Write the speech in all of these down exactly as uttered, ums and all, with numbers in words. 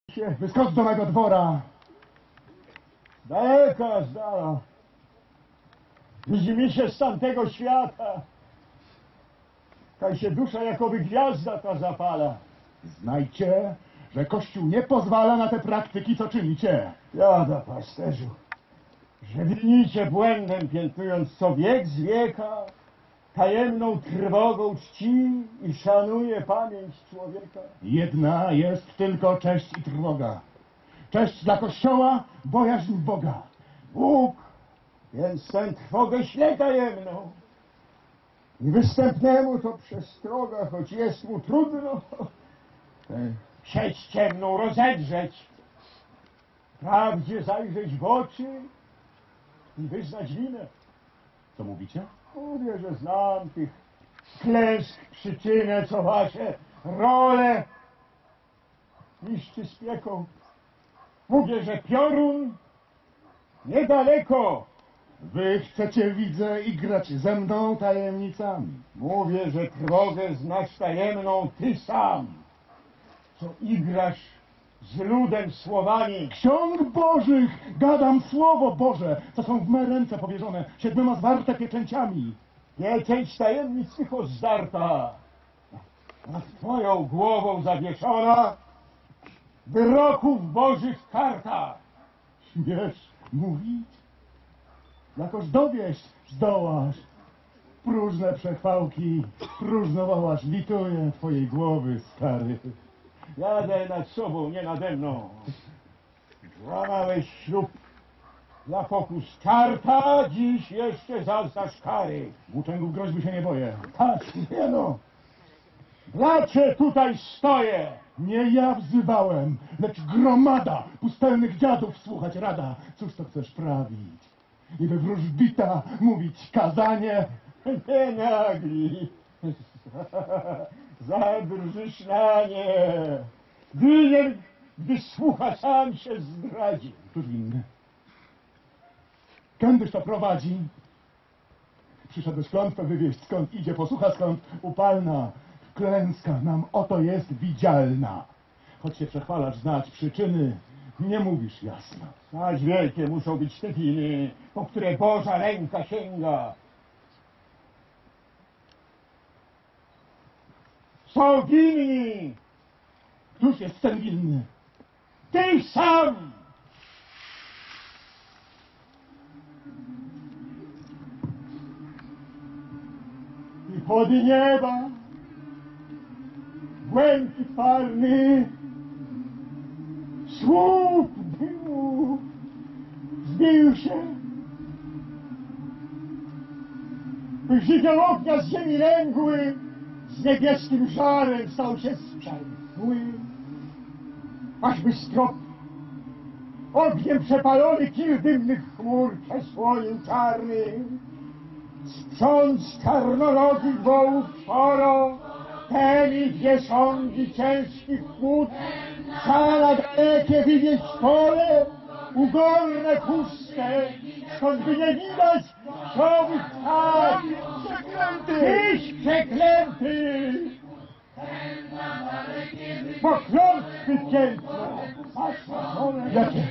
Wyskocz do mego dwora. Z daleka, z dala. Widzi mi się z tamtego świata. Kaj się dusza jakoby gwiazda ta zapala. Znajcie, że Kościół nie pozwala na te praktyki, co czynicie. Jada, pasterzu, że winicie błędem, piętnując co wiek z wieka, tajemną trwogą czci i szanuje pamięć człowieka. Jedna jest tylko cześć i trwoga. Cześć dla Kościoła, bojaźń Boga. Bóg, więc tę trwogę śle tajemną. I występnemu to przestroga, choć jest mu trudno, tę sieć ciemną rozedrzeć, prawdzie zajrzeć w oczy i wyznać winę. Co mówicie? Mówię, że znam tych klęsk przyczynę, co wasze role niszczy spieką. Mówię, że piorun niedaleko. Wy chcecie, widzę, igrać ze mną tajemnicami. Mówię, że trwogę znasz tajemną ty sam, co igrasz z ludem słowami. Ksiąg Bożych gadam słowo Boże, co są w me ręce powierzone siedmioma zwarte pieczęciami. Pieczęć tajemnic tylko zdarta, nad twoją głową zawieszona, wyroków Bożych karta. Śmiesz mówić? Jakoż dowieść zdołasz. Próżne przechwałki, próżno wołasz, lituję twojej głowy, stary. Jadę nad sobą, nie nade mną. Złamałeś ślub dla pokus karta, dziś jeszcze zaznasz kary. Włóczęgów groźby się nie boję. Tak, nie no. Dlaczego tutaj stoję? Nie ja wzywałem, lecz gromada pustelnych dziadów słuchać rada. Cóż to chcesz prawić? Niby wróżbita mówić kazanie? Nie nagli. Zadrżysz na nie. Winien, gdy słucha, sam się zdradzi. Któż winny? Kędyż to prowadzi? Przyszedłeś klątwę wywieźć, skąd idzie, posłucha skąd upalna. Klęska nam oto jest widzialna. Choć się przechwalasz znać przyczyny, nie mówisz jasno. Znać wielkie muszą być te winy, po które Boża ręka sięga. Są winni! Któż jest ten winny? Ty sam! I pod nieba błękit falny, słup dymu zbił się. Żywioł ognia z ziemi lęgły, z niebieskim żarem stał się sprzętły. Ażby strop ogniem przepalony kil dymnych chmur przesłonił czarny. Sprząc czarnologich wołów sporo, ten i dwie sągi ciężkich płód, fala dalekie widzieć pole, ugorne puste, skąd by nie widać czołów tak. Przeklęty! Tyś przeklęty! Poklątwy piękne! Jakie?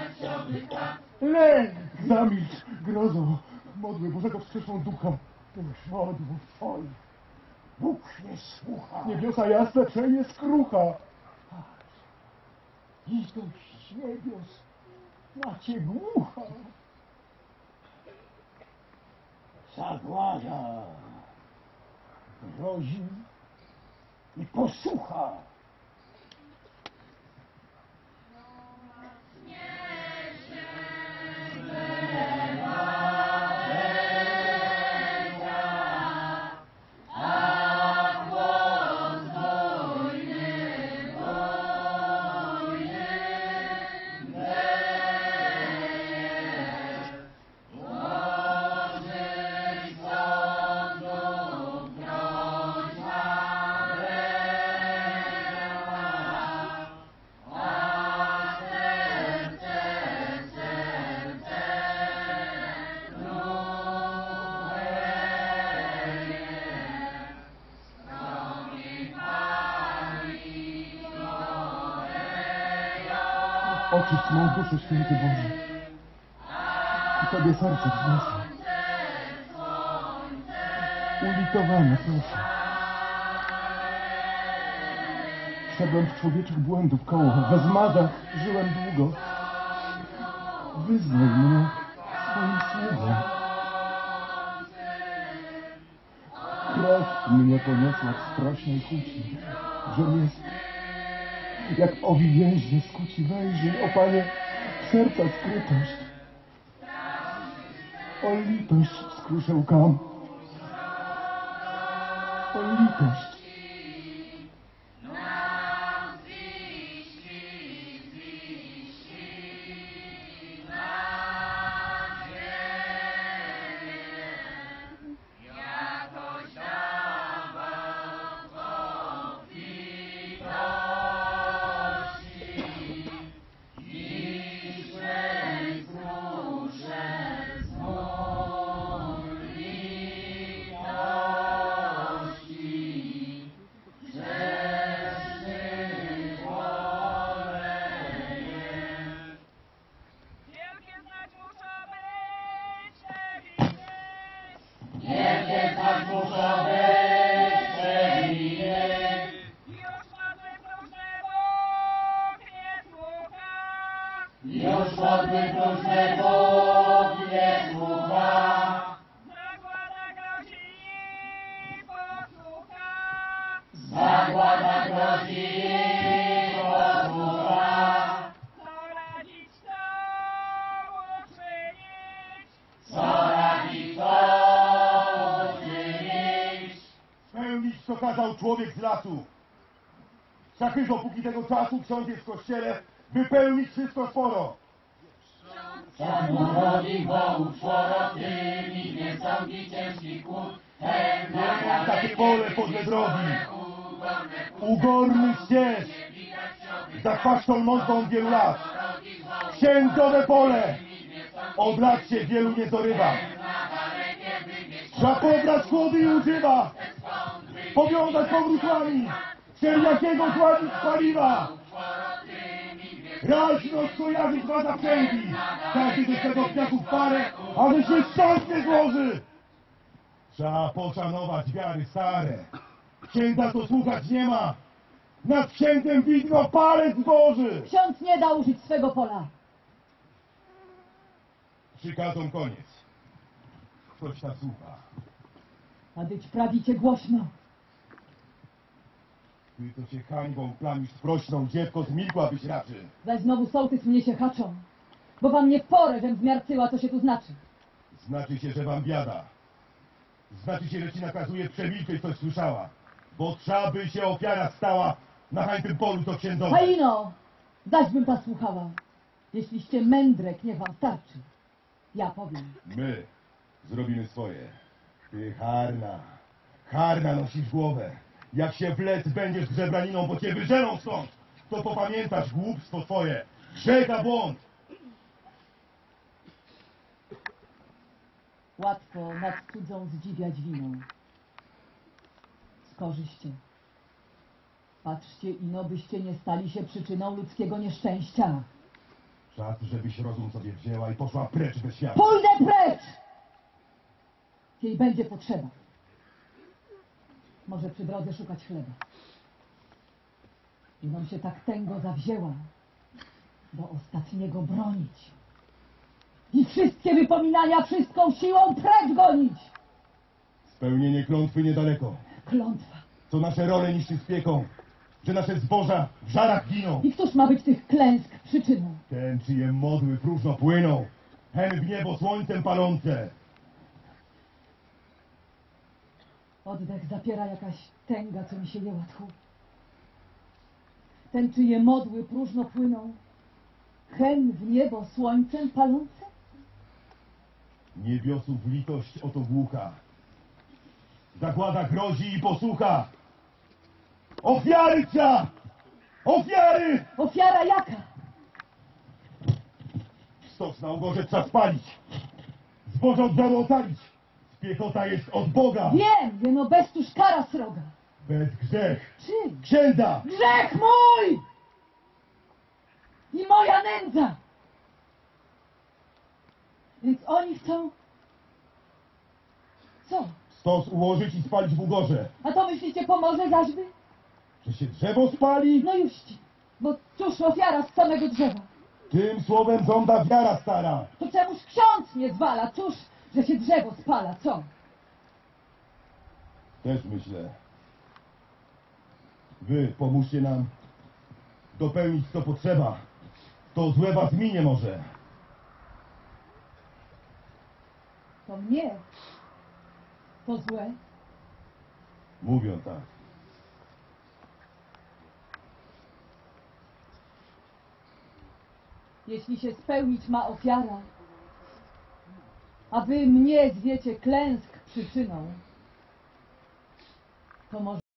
Lęk Zamilcz, grozo, modły Bożego wskrzeszą ducha. tych modłów twoich. Bóg nie słucha. Niebiosa jasne przejmie skrucha. Litość z niebios na cię głucha. Zagłada grozi i posłucha. Oczyść mą duszę, święty Boże. I Tobie serce wznoszę. Ulitowania proszę. Szedłem w człowieczych błędów koło, we zmagach żyłem długo. Wyznaj mnie swoim sługom. Krew mnie poniosła w strasznej chuci, że jest jak owi więźnie skuci wejrzyj, o Panie, w serca skrytość. O litość skruszę łkam. O litość. Już modły próżne Bóg nie słucha. Zagłada grozi i posłucha. Zagłada grozi i posłucha. Co radzić, co uczynić? Co radzić, co uczynić? Spełnić, co kazał człowiek z lasu. Szachry, dopóki tego czasu ksiądz jest w kościele, wypełnić wszystko sporo. Czarnorodzi wołów czworo, tymi nie sądzi ciężkich kłód. Chętna Takie pole podle drogi, ugornych ścież, za paszczą mąką wielu lat. Księdzowe pole, od lat się wielu nie dorywa. Trzeba pobrać chłody i używa, powiązać powrótłami, wszeljakiego zładzić paliwa. Raźno skojarzyć ma zaprzęgi, każdy ze swego kwiatów parę, ale się stąd nie złoży. Trzeba poszanować wiary stare. Księdza to słuchać nie ma. Nad księdzem widno palec Boży. Ksiądz nie da użyć swego pola. Przykazom koniec. Ktoś tam słucha. A być prawicie głośno. Ty to się hańbą plamisz prośną, dziewko, zmilkłabyś raczy. Zaś znowu sołtys mnie się haczą, bo wam nie w porę, żem zmiarcyła, co się tu znaczy. Znaczy się, że wam biada. Znaczy się, że ci nakazuje przemilczeć, coś słyszała. Bo trzeba by się ofiara stała na hańbym polu to księdzowe. Haino, zaś bym ta słuchała. Jeśliście mędrek, niech wam starczy. Ja powiem. My zrobimy swoje. Ty harna, harna nosisz głowę. Jak się wlec będziesz grzebraniną, bo cię wyżerą stąd, to popamiętasz głupstwo twoje. Grzech, błąd. Łatwo nad cudzą zdziwiać winą. Skorzyście. Patrzcie, ino byście nie stali się przyczyną ludzkiego nieszczęścia. Czas, żebyś rozum sobie wzięła i poszła precz ze świata. Pójdę precz! Jej będzie potrzeba. Może przy drodze szukać chleba. I nam się tak tęgo zawzięła, do ostatniego bronić. I wszystkie wypominania wszystką siłą precz gonić. Spełnienie klątwy niedaleko. Klątwa. Co nasze role niszczy spieką, że nasze zboża w żarach giną. I któż ma być tych klęsk przyczyną? Ten, czyje modły próżno płyną, hen w niebo słońcem palące. Oddech zapiera jakaś tęga, co mi się nie łatwo. Ten, czyje modły próżno płyną, hen w niebo słońcem palące? Niebiosów litość oto głucha. Zagłada grozi i posłucha. Ofiary trzeba! Ofiary! Ofiara jaka? Stos na ugorze trzeba spalić. Zboże od zaru ocalić. Piechota jest od Boga. Wiem, jeno bezcóż kara sroga. Bez grzech. Czym? Księdza! Grzech mój! i moja nędza. Więc oni chcą... Co? Stos ułożyć i spalić w ugorze. A to myślicie pomoże zażby? Że się drzewo spali? No jużci, bo cóż ofiara z samego drzewa. Tym słowem żąda wiara stara. To czemuż ksiądz nie zwala? Cóż, że się drzewo spala, co? Też myślę. Wy pomóżcie nam dopełnić co potrzeba. To złe was minie może. To mnie. To złe. Mówią tak. Jeśli się spełnić ma ofiara, a wy mnie zwiecie klęsk przyczyną, to może